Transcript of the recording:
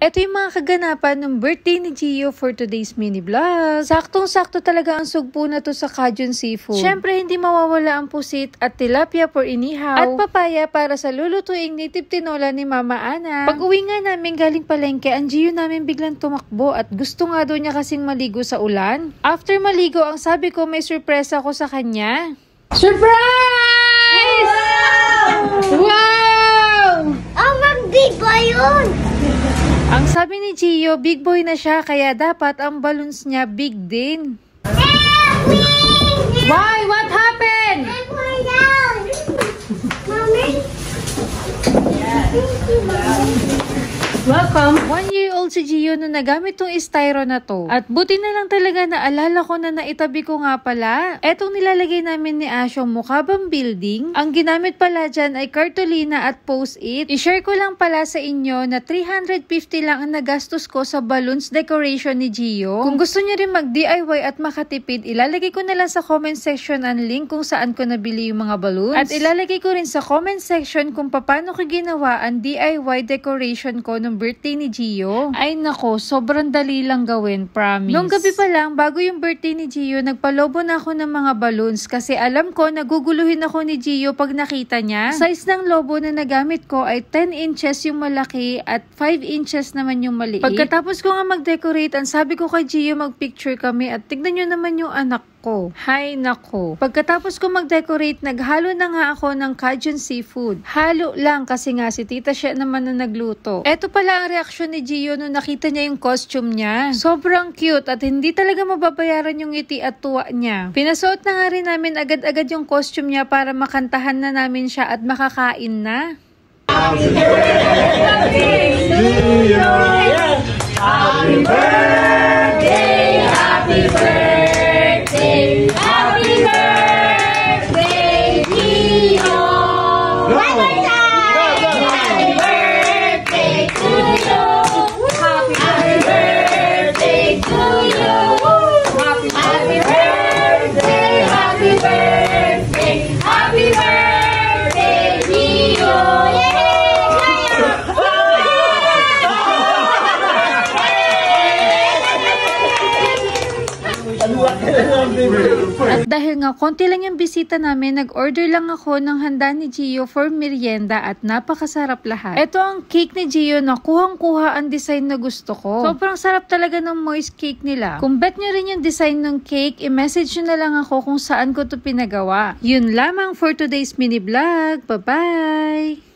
Ito yung mga kaganapan ng birthday ni Gio for today's mini vlog. Saktong-sakto talaga ang sugpo na to sa Cajun Seafood. Syempre, hindi mawawala ang pusit at tilapia for inihaw. At papaya para sa lulutuing native tinola ni Mama Ana. Pag uwi nga namin galing palengke, ang Gio namin biglang tumakbo at gusto nga daw niya kasing maligo sa ulan. After maligo, ang sabi ko may surpresa ko sa kanya. Surprise! Wow! Oh, mag-big boy yun! Ang sabi ni Gio, big boy na siya, kaya dapat ang balloons niya big din. Why? What happened? Welcome! 1-year-old si Gio nung nagamit tong styro na to. At buti na lang talaga naalala ko na naitabi ko nga pala. Etong nilalagay namin ni Asyong mukhabang building. Ang ginamit pala dyan ay cartolina at post-it. I-share ko lang pala sa inyo na 350 lang ang nagastos ko sa balloons decoration ni Gio. Kung gusto niyo rin mag-DIY at makatipid, ilalagay ko na lang sa comment section ang link kung saan ko nabili yung mga balloons. At ilalagay ko rin sa comment section kung paano ko ginawa ang DIY decoration ko nung birthday ni Gio. Ay nako, sobrang dali lang gawin, promise. Noong gabi pa lang, bago yung birthday ni Gio, nagpalobo na ako ng mga balloons kasi alam ko naguguluhin ako ni Gio pag nakita niya. Size ng lobo na nagamit ko ay 10 inches yung malaki at 5 inches naman yung maliit. Pagkatapos ko nga mag-decorate, ang sabi ko kay Gio mag-picture kami at tignan nyo naman yung anak ko. Hay nako. Pagkatapos ko mag-decorate, naghalo na nga ako ng Cajun Seafood. Halo lang kasi nga si tita siya naman na nagluto. Eto pala ang reaksyon ni Gio nung nakita niya yung costume niya. Sobrang cute at hindi talaga mababayaran yung ngiti at tuwa niya. Pinasuot na nga rin namin agad-agad yung costume niya para makantahan na namin siya at makakain na. Happy birthday, Gio! Happy birthday! Happy birthday! Happy birthday, Gio! One more time! Happy birthday to you! Happy birthday to you! Happy birthday! Happy birthday! Happy birthday, Gio! At dahil nga konti lang yung bisita namin, nag-order lang ako ng handa ni Gio for merienda at napakasarap lahat. Ito ang cake ni Gio na kuhang-kuha ang design na gusto ko. Sobrang sarap talaga ng moist cake nila. Kung bet nyo rin yung design ng cake, i-message nyo na lang ako kung saan ko to pinagawa. Yun lamang for today's mini vlog. Bye-bye!